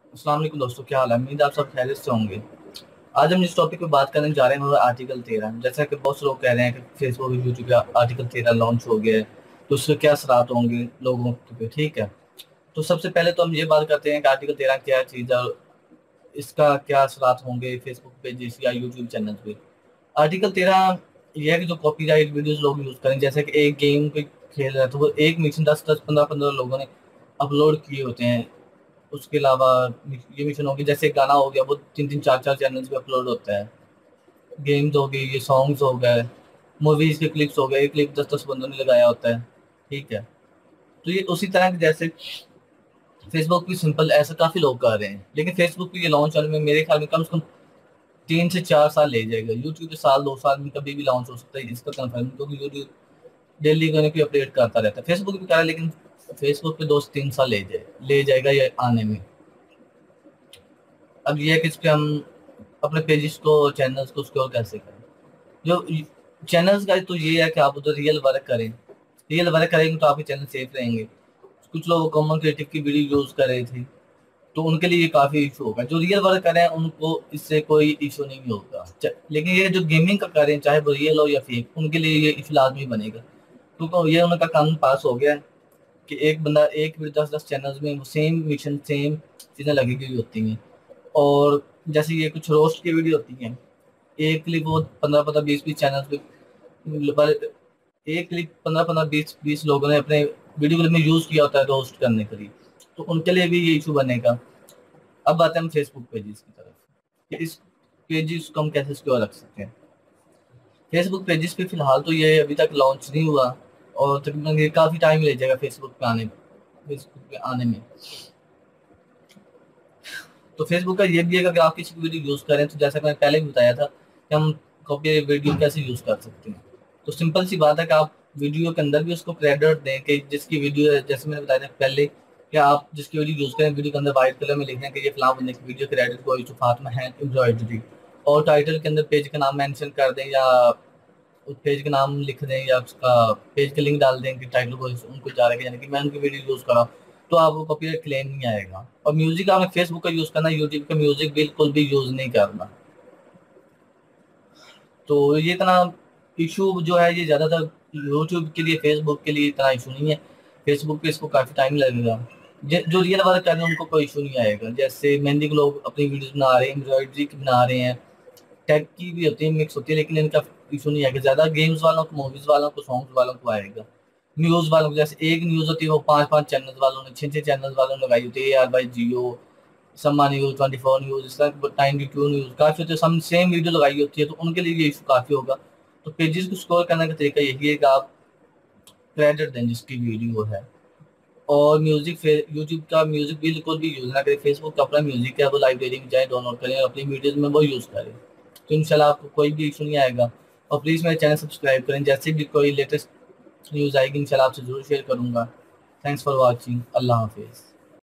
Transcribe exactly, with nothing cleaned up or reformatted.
السلام علیکم دوستوں، کیا حال ہے؟ امید آپ سب خیریت سے ہوں گے۔ آج ہم جس ٹاپک پہ بات کرنے جا رہے ہیں وہ آرٹیکل تیرہ، جیسا کہ بہت سے لوگ کہہ رہے ہیں کہ فیس بک یوٹیوب کا آرٹیکل تیرہ لانچ ہو گیا ہے، تو اس سے کیا اثرات ہوں گے لوگوں پہ، ٹھیک ہے۔ تو سب سے پہلے تو ہم یہ بات کرتے ہیں کہ آرٹیکل تیرہ کیا چیز ہے اور اس کا کیا اثرات ہوں گے فیس بک پیجز یا یوٹیوب چینل پہ۔ آرٹیکل تیرہ یہ ہے کہ جو کاپی رائٹ ویڈیوز لوگ یوز کریں، جیسے کہ ایک گیم پہ کھیل رہا ہے تو وہ ایک مشن دس دس پندرہ پندرہ لوگوں نے اپلوڈ کیے ہوتے ہیں۔ اس کے علاوہ یہ مشن ہوگی، جیسے گانا ہو گیا وہ تین تین چار چار چینلز پہ اپلوڈ ہوتا ہے، گیمز ہو گئی، یہ سانگز ہو گئے، موویز کے کلپس ہو گئے، ایک کلپ دس دس بندوں نے لگایا ہوتا ہے، ٹھیک ہے۔ تو یہ اسی طرح کی جیسے فیس بک بھی سمپل ایسا کافی لوگ کر رہے ہیں، لیکن فیس بک پہ یہ لانچ ہونے میں میرے خیال میں کم سے کم تین سے چار سال لے جائے گا۔ یوٹیوب پہ سال دو سال میں کبھی بھی لانچ ہو سکتا ہے، اس کا کنفرم، کیونکہ یوٹیوب ڈیلی کوئی کوئی اپڈیٹ کرتا رہتا ہے۔ فیس بک بھی کرا ہے لیکن فیس بک پہ دو سے تین سال لے جائے لے جائے گا یہ آنے میں۔ اب یہ ہے کہ اس پہ ہم اپنے پیجز کو چینلز کو سکیور کیسے کریں۔ جو چینلز کا تو یہ ہے کہ آپ ادھر ریئل ورک کریں، ریئل ورک کریں گے تو آپ کے چینل سیف رہیں گے۔ کچھ لوگ کامن کریٹو کی ویڈیو یوز کر رہے تھے تو ان کے لیے یہ کافی ایشو ہوگا۔ جو ریئل ورک کریں ان کو اس سے کوئی ایشو نہیں ہوگا، لیکن یہ جو گیمنگ کا کریں چاہے وہ ریئل ہو یا فیک، ان کے لیے یہ ایشو لازمی بنے گا، کیونکہ یہ ان کا قانون پاس ہو گیا ہے کہ ایک بندہ ایک دس دس چینلز میں وہ سیم مشن سیم چیزیں لگی ہوئی ہوتی ہیں۔ اور جیسے یہ کچھ روسٹ کی ویڈیو ہوتی ہیں، ایک کلپ وہ پندرہ پندرہ بیس بیس چینل پہ ایک کلپ پندرہ پندرہ بیس بیس لوگوں نے اپنے ویڈیو کلپ میں یوز کیا ہوتا ہے روسٹ کرنے کے لیے، تو ان کے لیے بھی یہ ایشو بنے گا۔ اب آتے ہیں ہم فیس بک پیجز کی طرف کہ اس پیجز کو ہم کیسے سکیور رکھ سکتے ہیں۔ فیس بک پیجز پہ فی الحال تو یہ ابھی تک لانچ نہیں ہوا اور تقریباً یہ کافی ٹائم لے جائے گا فیس بک پہ آنے فیس بک پہ آنے میں۔ تو فیس بک کا یہ بھی ہے کہ اگر آپ کسی کی ویڈیو یوز کریں تو جیسا کہ میں نے پہلے بھی بتایا تھا کہ ہم کاپی ویڈیو کیسے یوز کر سکتے ہیں۔ تو سمپل سی بات ہے کہ آپ ویڈیو کے اندر بھی اس کو کریڈٹ دیں کہ جس کی ویڈیو ہے، جیسے میں نے بتایا تھا پہلے کہ آپ جس کی ویڈیو یوز کریں ویڈیو کے اندر وائٹ کلر میں لکھ دیں کہ یہ فلاں بندے کی ویڈیو کریڈٹ کو فاطمہ ہینڈ امبرائڈری، اور ٹائٹل کے اندر پیج کا نام مینشن کر دیں یا پیج کا نام لکھ دیں یا اس کا پیج کا لنک ڈال دیں کہ ٹائٹل کو ان کو جا رہا ہے، یعنی کہ میں ان کی ویڈیو یوز کر رہا ہوں، تو آپ کو کاپی رائٹ کلیم نہیں آئے گا۔ اور میوزک آپ نے فیس بک کا یوز کرنا، یوٹیوب کا میوزک بالکل بھی یوز نہیں کرنا۔ تو یہ اتنا ایشو جو ہے یہ زیادہ تر یوٹیوب کے لیے، فیس بک کے لیے اتنا ایشو نہیں ہے۔ فیس بک پہ اس کو کافی ٹائم لگے گا۔ جو ریئل ورک کر رہے ہیں ان کو کوئی ایشو نہیں آئے گا، جیسے مہندی کو لوگ اپنی ویڈیوز بنا رہے ہیں، امبرائڈری کی بنا رہے ہیں، ٹیک کی بھی ہوتی ہے، مکس ہوتی ہے، لیکن ان کا ایشو نہیں آئے گا۔ زیادہ گیمز والوں کو، موویز والوں کو، سانگز والوں کو آئے گا۔ نیوز والوں کو جیسے ایک نیوز ہوتی ہے وہ پانچ پانچ چینل والوں نے، چھ چھ چینل والوں نے لگائی ہوتی ہے، اے are Y Geo, Samaa news, twenty four news, اس طرح نائنٹی ٹو نیوز، کافی ہوتی ہے، سم سیم ویڈیو لگائی ہوتی ہے، تو ان کے لیے یہ ایشو کافی ہوگا۔ تو پیجز کو اسکور کرنے کا طریقہ یہی ہے کہ آپ کریڈٹ دیں جس کی ویڈیو ہے۔ اور میوزک یوٹیوب کا میوزک بالکل بھی یوز نہ کریں، فیس بک کا اپنا میوزک ہے وہ لائبریری میں جائیں ڈاؤن لوڈ کریں اور اپنی ویڈیوز میں وہ یوز کریں، تو انشاءاللہ آپ کو کوئی بھی ایشو نہیں آئے گا۔ اور پلیز میرے چینل سبسکرائب کریں، جیسے بھی کوئی لیٹسٹ نیوز آئے گی انشاءاللہ آپ سے ضرور شیئر کروں گا۔ تھینکس فار واچنگ، اللہ حافظ۔